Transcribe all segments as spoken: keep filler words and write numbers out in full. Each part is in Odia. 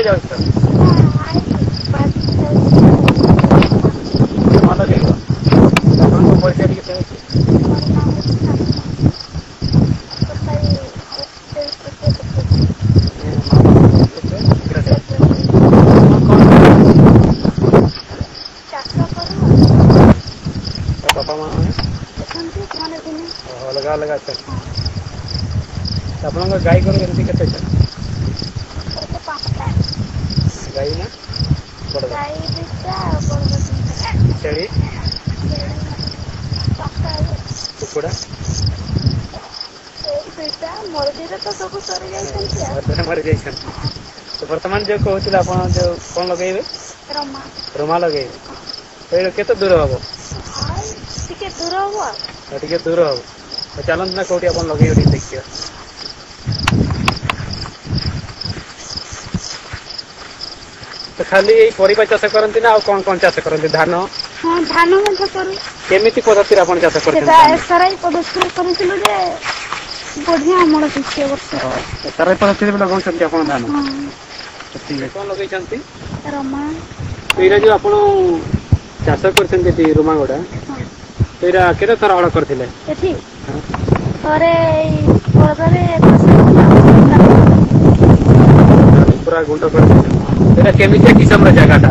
ଯାଉଛି ତ ଭଲ ଲାଗିବ ଆପଣଙ୍କ ପଇସା ଟିକେ ସେମିତି ବାପା ମା ଅଲଗା ଅଲଗା ଅଛନ୍ତି ଆପଣଙ୍କ ଗାଈ ଗୋରୁ ଏମିତି କେତେ ଅଛନ୍ତି ଗାଈ ନା ବଡ଼ ଛେଳି କୁକୁଡ଼ା ମରିଯାଇଛନ୍ତି ତ ବର୍ତ୍ତମାନ ଯେଉଁ କହୁଥିଲେ ଆପଣ ଯେଉଁ କ'ଣ ଲଗେଇବେ ରୋମା ଲଗେଇବେ ସେଇଟା କେତେ ଦୂର ହବ ଟିକେ ଦୂର ହବ ଟିକେ ଦୂର ହବ ଚାଲନ୍ତୁ ନା କୋଉଠି ଆପଣ ଲଗେଇବେ ଟିକେ ଦେଖିବା ତ ଖାଲି ଏଇ ପରିବା ଚାଷ କରନ୍ତି ନା ଆଉ କ'ଣ କ'ଣ ଚାଷ କରନ୍ତି ଧାନ ହଁ ଧାନ ମଧ୍ୟ କରୁ କେମିତି ପଦ୍ଧତିରେ ଆପଣ ଚାଷ କରୁଛନ୍ତି ଏସଆରଆଇ ପଦ୍ଧତିରେ କରିଥିଲୁ ଯେ ବଢିଆ ଅମଳ ହେଇଛି ଏ ବର୍ଷ ଏସଆରଆଇ ପଦ୍ଧତିରେ ଲଗାଉଛନ୍ତି ଆପଣ ଧାନ ଠିକ ଅଛି କ'ଣ ଲଗେଇଛନ୍ତି ରମା ଏଇଟା ଯୋଉ ଆପଣ ଚାଷ କରିଛନ୍ତି ଏଠି ରୁମାଗଡ଼ା ସେଇଟା କେତେ ଥର ହଳ କରିଥିଲେ ଏଠି ଥରେ ପୁରା ଗୁଣ୍ଡ କରିଥିଲେ ଏଇଟା କେମିତି କିସମର ଜାଗାଟା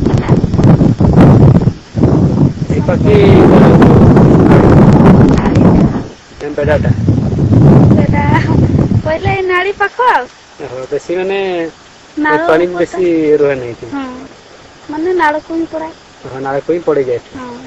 ଏଇ ପାଖି ବେଡ଼ାଟା ସେଟା କହିଲେ ଏଇ ନାଳି ପାଖ ଆଉ ବେଶୀ ମାନେ ପାଣି ବେଶୀ ରୁହେ ନାହିଁ ମାନେ ନାଳକୁ ହିଁ ପଡ଼େ ହଁ ନାଳକୁ ହିଁ ପଡ଼ିଯାଏ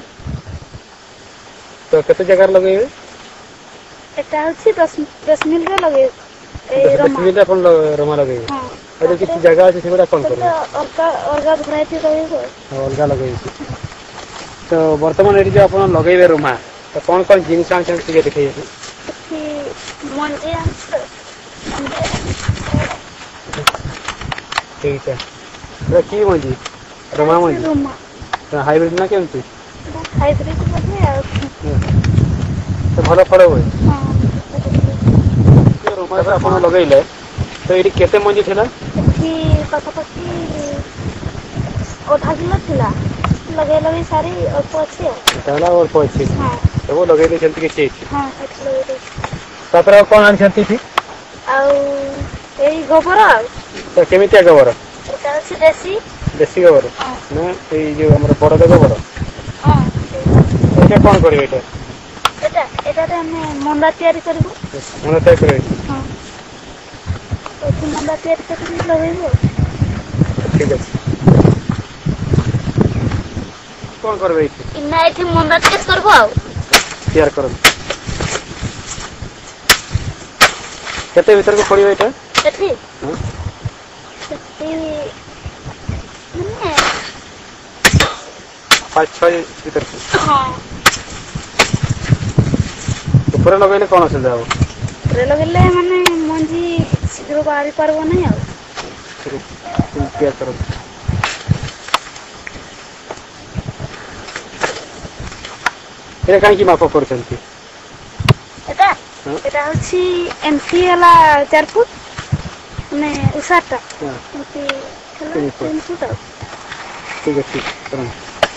ତ କେତେ ଜାଗାରେ ଲଗେଇବେ ଏଟା ହଉଛି ଦଶ ଦଶ ମିନିଟରେ ଲଗେଇବେ ଦଶ ମିନିଟ ଆପଣ ରମା ଲଗେଇବେ ଆଉ କିଛି ଜାଗା ଅଛି ସେଗୁଡ଼ା କ'ଣ କରିବେ ଅଲଗା ଭେରାଇଟି ଲଗେଇବେ ଅଲଗା ଲଗେଇବେ ତ ବର୍ତ୍ତମାନ ଏଠି ଯୋଉ ଆପଣ ଲଗେଇବେ ରୁମା ତ କ'ଣ କ'ଣ ଜିନିଷ ଆଣିଛନ୍ତି ଟିକେ ଦେଖେଇବେ ମଞ୍ଜି ଠିକ ଅଛି କି ମଞ୍ଜି ରମା ମଞ୍ଜି ହାଇବ୍ରିଡ ନା କେମିତି ତ ଭଲ ଫଳ ହୁଏ ରମାରେ ଆପଣ ଲଗେଇଲେ ତ ଏଇଠି କେତେ ମଞ୍ଜି ଥିଲା ଏଠି ପାଖାପାଖି ଅଧା କିଲୋ ଥିଲା ଲଗେଇ ଲଗେଇ ସାରି ଅଳ୍ପ ଅଛି ତାହେଲେ ଅଳ୍ପ ଅଛି ସବୁ ଲଗେଇ ଦେଇଛନ୍ତି କିଛି ହେଇଛି ହଁ ସେଠି ଲଗେଇ ଦେଇଛି ତାପରେ ଆଉ କ'ଣ ଆଣିଛନ୍ତି ଏଠି ଆଉ ଏଇ ଗୋବର ଆଉ ତ କେମିତିଆ ଗୋବର ଏଟା ଅଛି ଦେଶୀ ଦେଶୀ ଗୋବର ନା ଏଇ ଯୋଉ ଆମର ବଳଦ ଗୋବର ଏଇଟା କ'ଣ କରିବେ ଏଇଟା ଏଟା ଏଟାରେ ଆମେ ମନ୍ଦା ତିଆରି କରିବୁ ମନ୍ଦା ତିଆରି କରିବେ ହଁ ଏଠି ମନ୍ଦା ତିଆରି କରିକି ଲଗେଇବୁ ଠିକ ଅଛି କ'ଣ କରିବେ ଏଇଠି ନା ଏଠି ମନ୍ଦା ତିଆରି କରିବୁ ଆଉ ତିଆରି କରନ୍ତୁ କେତେ ଭିତରକୁ ପଡ଼ିବ ଏଇଟା ଏଠି ସେଠି ମାନେ ପାଞ୍ଚ ଛଅ ଭିତରକୁ ହଁ ଉପରେ ଲଗେଇଲେ କ'ଣ ଅସୁବିଧା ହବ ଉପରେ ଲଗେଇଲେ ମାନେ ମଞ୍ଜି ଶୀଘ୍ର ବାହାରି ପାରିବ ନାହିଁ ଆଉ ତିଆରି କରନ୍ତୁ ଏଇଟା କାହିଁକି ମାପ କରୁଛନ୍ତି ଏଟା ଏଟା ହଉଛି ଏମିତି ହେଲା ଚାରି ଫୁଟ ମାନେ ଉଷାରଟା ଏମିତି ହେଲା ତିନି ଫୁଟ ଆଉ ଠିକ ଅଛି କରନ୍ତୁ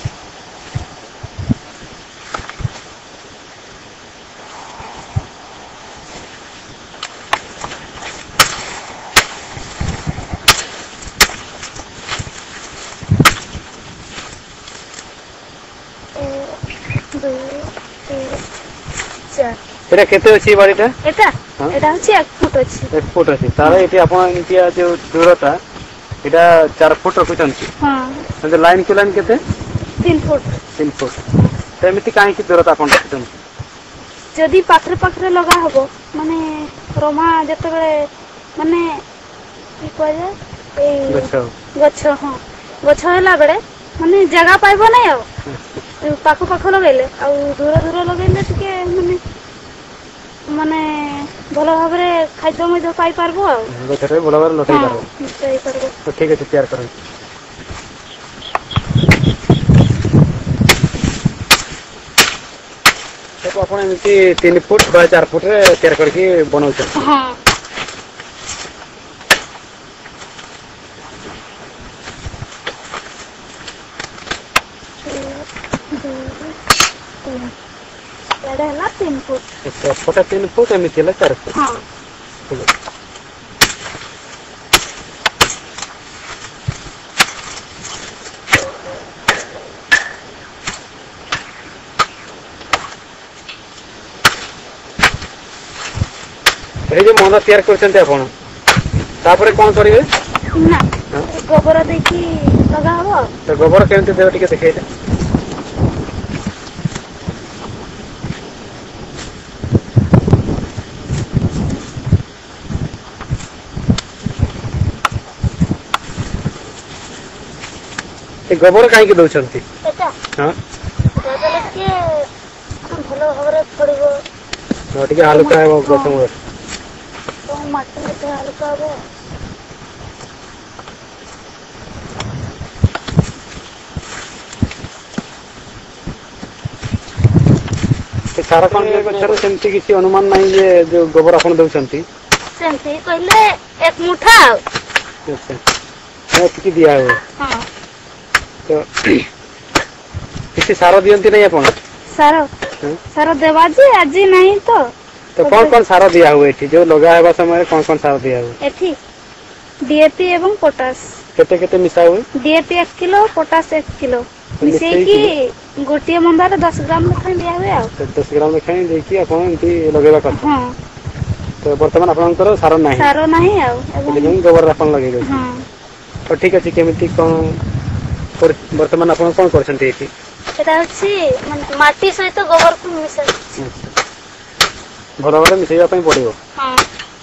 এটা কেতে আছে বাড়িটা এটা এটা হচ্ছে এক ফুট আছে এক ফুট আছে তাহলে এটি আপন ইন্ডিয়া যে দূরতা এটা চার ফুট রখুଛନ୍ତି হ্যাঁ মানে লাইন টু লাইন কেতে তিন ফুট তিন ফুট সেমিতি কাହିଁକି ଦୂରତା ଆପଣ ରଖୁଛନ୍ତି ଯଦି ପାଖରେ ପାଖରେ ଲଗା ହବ ମାନେ ରମା ଯେତେବେଳେ ମାନେ କି କହିଲେ ଏଇ ଗଛ ଗଛ ହଁ ଗଛ ହେଲା ବେଳେ ମାନେ ଜାଗା ପାଇବ ନାହିଁ ଆଉ ପାଖ ପାଖ ଲଗେଇଲେ ଆଉ ଦୂର ଦୂର ଲଗେଇଲେ ଟିକେ ମାନେ ମାନେ ଭଲ ଭାବରେ ଖାଦ୍ୟ ମଧ୍ୟ ପାଇପାରିବ ଆଉ ଗଛରେ ଭଲ ଭାବରେ ଲଟେଇ ପାରିବ ଲଟେଇ ପାରିବ ତ ଠିକ ଅଛି ତିଆରି କରନ୍ତୁ ଦେଖ ଆପଣ ଏମିତି ତିନି ଫୁଟ ବା ଚାରି ଫୁଟରେ ତିଆରି କରିକି ବନଉଛନ୍ତି ହଁ तीन एडे हला तीन फुट अच्छा फोटा तीन फुट एमती है चार फुट हाँ ठीक है ये जो मंदा तैयार करछन्ते आपण तापर कोन करिवे ना गोबर देखी लगा हबो तो गोबर केमते देव टिके देखाइले ए गोबर काहे के दउछन्ती एटा हां देले के भलो भाबरे पड़िबो तो टिके हल्का है गछ मोर तो माटी में हल्का हबो सारा कौन गछर सेमती किसी अनुमान नहीं जे जो गोबर आपण दउछन्ती सेमती कहले एक मुठा अच्छा है किसी दिया है हां तो किसी सारो दियंती नहीं आपण सारो सारो देवा जे आज नहीं तो तो कौन कौन सारो दिया हुए थी जो लगा है समय कौन कौन सारो दिया हुए एथी डीएपी एवं पोटास केते केते मिसा हुए डीएपी एक किलो पोटास एक किलो मिसे की गोटिए मंदार दस ग्राम लेखा दिया हुए आ तो दस ग्राम लेखा दे की आपण एंती लगेबा करता हां तो वर्तमान आपनकर सारो नहीं सारो नहीं आ लेकिन गोबर आपण लगे दे हां तो ठीक अछि केमिति कोन वर्तमान आपण कोन करछन्ती एठी एटा अछि माने माटी सहित गोबर को मिसा भलो भलो मिसेबा पई पड़िबो हां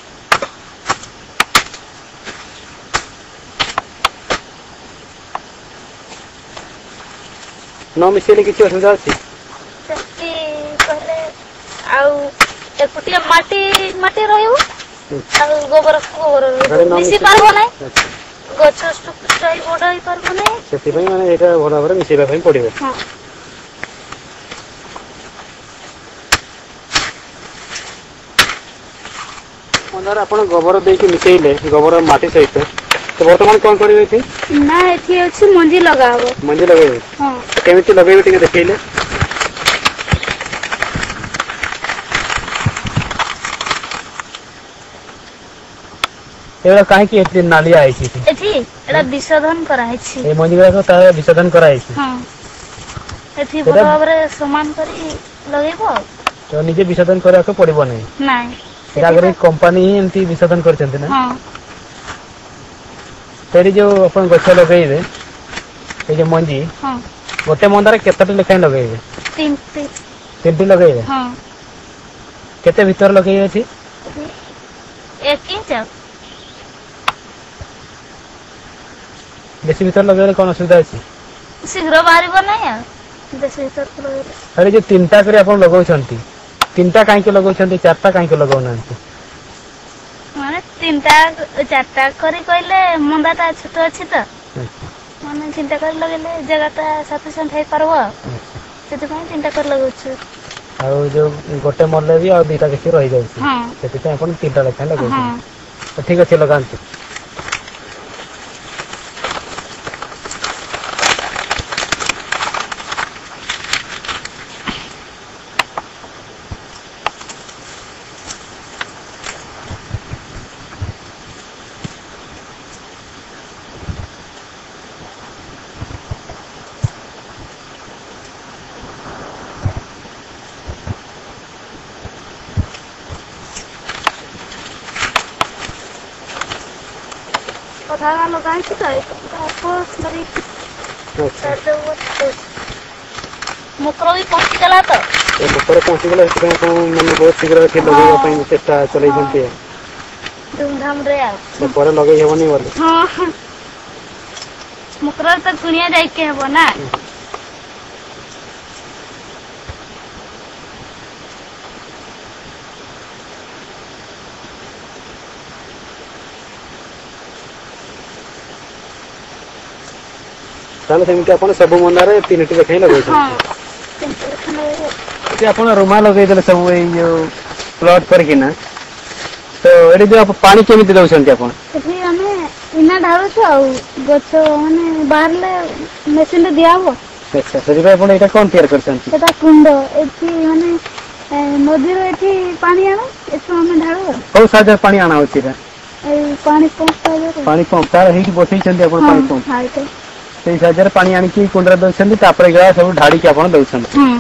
न मिसेले किछि असुविधा अछि सेती कहले आउ एकुटिया माटी माटी रहइबो आउ गोबर गोबर मिसी पारबो नै गछ स्ट्रक्चर बडई पारबो नै सेति पई माने एटा भलो भलो मिसेबा पई पड़िबो हां मंदार आपण गोबर दे के मिसेइले गोबर माटी सहित तो वर्तमान कोन करिवे थी ना एथि अछि मंजी लगाबो मंजी लगेबे हां केमिति लगेबे टिके देखैले एरा काहे की एथि नालिया आइ छी एथि एरा विशोधन कराइ छी ए मंजी को ता विशोधन कराइ छी हां एथि भलो भाबरे समान करी लगेबो तो निजे विशोधन करा के पड़िबो नै नाही एरा अगर कंपनी ही एंती विशोधन करछन्ते ना हां तेरी जो अपन गछ लगेबे ए जे मंजी हां गोटे मंदार केतटे लेखाय लगेबे तीन तीन तीनटी लगेबे हां केते भीतर लगेबे छी एक इंच बेसी भीतर लगेले कोन असुविधा अछि शीघ्र बाहरिबो नै आ बेसी भीतर लगेले अरे जो तीनटा करे अपन लगौ छंती तीनटा काहे के लगौ छंती चारटा काहे के लगौ नांती माने तीनटा चारटा करी कहले मंदाटा छोट अछि त माने तीनटा कर लगेले जगहटा सफिशिएंट है परबो सेति पई तीनटा कर लगौ छ आ जो गोटे मरले भी आ दुटा के रहि जाय छै हां सेति पई अपन तीनटा लेखा लगौ हां तो ठीक अछि लगांती पधारा लगाई छी त आपको बड़ी मुकरो भी पहुंच गला तो ए मुकरो पहुंच गला से को मन बहुत शीघ्र के लगेबा पई चेष्टा चलै जंती धूमधाम रे आ तो पर लगे हेबनी बोले हां मुकरो तक दुनिया जाई के हेबो ना ताले सेमिति आपण सब मंदारे तीनटी देखाई लगै छै हां तीनटी देखाई से आपण रोमा लगै देले सब ए जो प्लॉट पर कि ना तो एडी जो आप पानी केमिति दउ छन्ती आपण एठी हमें इना ढारो छ गछ माने बाहरले मशीन दिया हो अच्छा ସେଥିପାଇଁ ଆପଣ ଏଇଟା କଣ ତିଆରି କରିଛନ୍ତି? এটা কুণ্ড এটি মানে নদীর এটি পানি আনো এটু আমি ঢাଳୁ କୋଉ ସାହାଯ୍ୟରେ ପାଣି ଆଣା ହଉଛି ଏଇଟା? এই পানি পମ୍প সাহায্ୟରେ ପାଣି ପମ୍ପ ତାର ହେଇକି ବସେଇଛନ୍ତି ଆପଣ ପାଣି ପମ୍ପ ହଁ ଏଇଟା ସେଇ ସାହାଯ୍ୟରେ ପାଣି ଆଣିକି କୁଣ୍ଡରେ ଦଉଛନ୍ତି ତାପରେ ଗା ସବୁ ଢାଳିକି ଆପଣ ଦଉଛନ୍ତି। ହଁ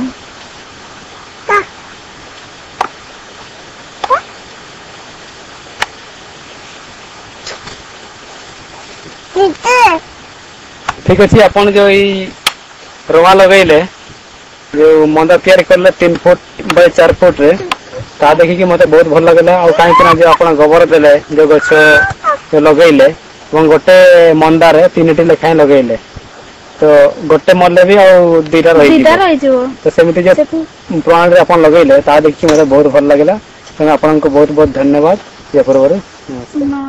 ଠିକ ଅଛି ଆପଣ ଯୋଉ ଏଇ ରୁମା ଲଗେଇଲେ ଯୋଉ ମନ୍ଦ ତିଆରି କଲେ ତିନି ଫୁଟ ବାଇ ଚାରି ଫୁଟ ରେ ତା ଦେଖିକି ମତେ ବହୁତ ଭଲ ଲାଗିଲା ଆଉ କାହିଁକି ନା ଯୋଉ ଆପଣ ଗୋବର ଦେଲେ ଯୋଉ ଗଛ ଲଗେଇଲେ ଏବଂ ଗୋଟେ ମନ୍ଦାରେ ତିନିଟି ଲେଖାଏଁ ଲଗେଇଲେ ତ ଗୋଟେ ମଲେ ବି ଆଉ ଦିଟା ରହିଯିବ ତ ସେମିତି ଯୋଉ ପ୍ରଣାଳୀରେ ଆପଣ ଲଗେଇଲେ ତାହା ଦେଖିକି ମତେ ବହୁତ ଭଲ ଲାଗିଲା ତେଣୁ ଆପଣଙ୍କୁ ବହୁତ ବହୁତ ଧନ୍ୟବାଦ ଏ ପୂର୍ବରୁ।